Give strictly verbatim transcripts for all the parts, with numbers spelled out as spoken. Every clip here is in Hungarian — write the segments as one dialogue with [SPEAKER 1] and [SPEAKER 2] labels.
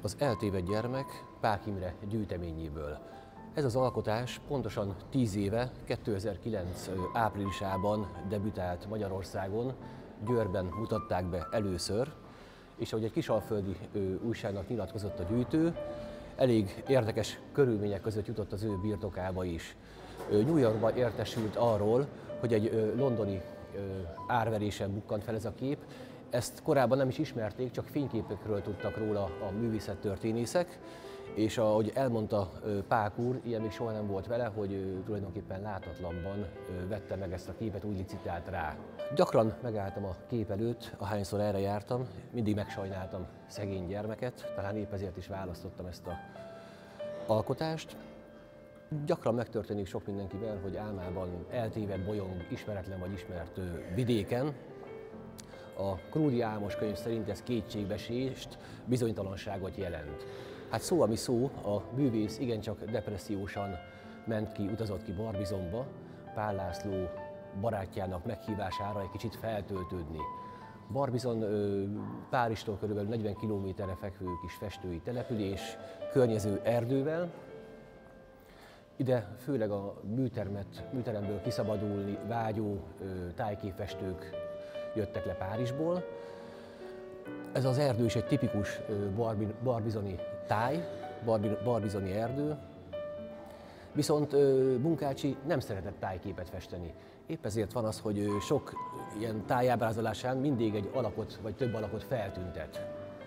[SPEAKER 1] Az eltévedt gyermek Pák Imre gyűjteményéből. Ez az alkotás pontosan tíz éve, kétezer-kilenc áprilisában debütált Magyarországon, Győrben mutatták be először, és ahogy egy kisalföldi újságnak nyilatkozott a gyűjtő, elég érdekes körülmények között jutott az ő birtokába is. New Yorkban értesült arról, hogy egy londoni árverésen bukkant fel ez a kép. Ezt korábban nem is ismerték, csak fényképekről tudtak róla a művészettörténészek, és ahogy elmondta Pák úr, ilyen még soha nem volt vele, hogy tulajdonképpen látatlanban vette meg ezt a képet, úgy licitált rá. Gyakran megálltam a kép előtt, ahányszor erre jártam, mindig megsajnáltam szegény gyermeket, talán épp ezért is választottam ezt az alkotást. Gyakran megtörténik sok mindenkivel, hogy álmában eltéved, bolyong ismeretlen vagy ismert vidéken. A Krúdy Álmos könyv szerint ez kétségbeesést, bizonytalanságot jelent. Hát szó, ami szó, a művész igencsak depressziósan ment ki, utazott ki Barbizonba, Pál László barátjának meghívására egy kicsit feltöltődni. Barbizon Párizstól körülbelül negyven kilométerre fekvő kis festői település, környező erdővel. Ide főleg a műtermet, műteremből kiszabadulni vágyó tájképfestők jöttek le Párizsból. Ez az erdő is egy tipikus barbizoni táj, barbizoni erdő, viszont Munkácsi nem szeretett tájképet festeni. Épp ezért van az, hogy sok ilyen tájábrázolásán mindig egy alakot vagy több alakot feltüntet.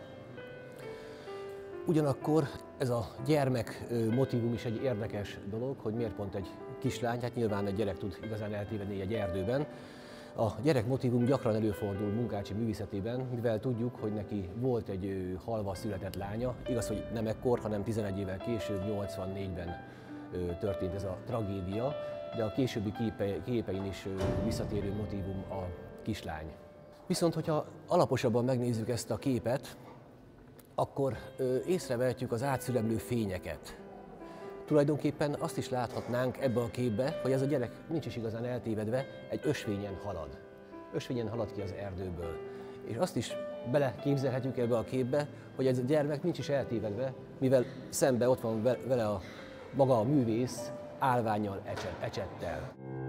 [SPEAKER 1] Ugyanakkor ez a gyermek motívum is egy érdekes dolog, hogy miért pont egy kislány, hát nyilván egy gyerek tud igazán eltévedni egy erdőben. A gyerek motívum gyakran előfordul Munkácsi művészetében, mivel tudjuk, hogy neki volt egy halva született lánya, igaz, hogy nem ekkor, hanem tizenegy évvel később, nyolcvannégyben történt ez a tragédia, de a későbbi képe, képein is visszatérő motívum a kislány. Viszont, hogyha alaposabban megnézzük ezt a képet, akkor észrevehetjük az átszülemlő fényeket. Tulajdonképpen azt is láthatnánk ebbe a képbe, hogy ez a gyerek nincs is igazán eltévedve, egy ösvényen halad. Ösvényen halad ki az erdőből. És azt is beleképzelhetjük ebbe a képbe, hogy ez a gyermek nincs is eltévedve, mivel szembe ott van vele a maga a művész állvánnyal, ecsettel.